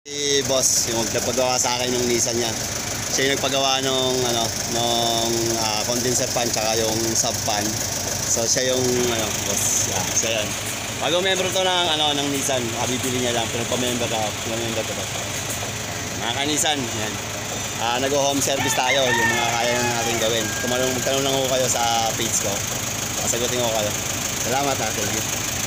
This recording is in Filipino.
Si boss, yung nagpagawa sa akin ng Nissan niya. Siya yung nagpagawa nung condenser fan tsaka yung sub fan. So siya yung boss. Yeah, siya yan. Bago member to ng Nissan, bibili niya lang, pero pa-member to ba. Mga ka-Nissan, yan. Nag-home service tayo, yung mga kaya natin gawin. Magtanong lang ako kayo sa page ko. Sasagutin ko kayo. Salamat, thank you.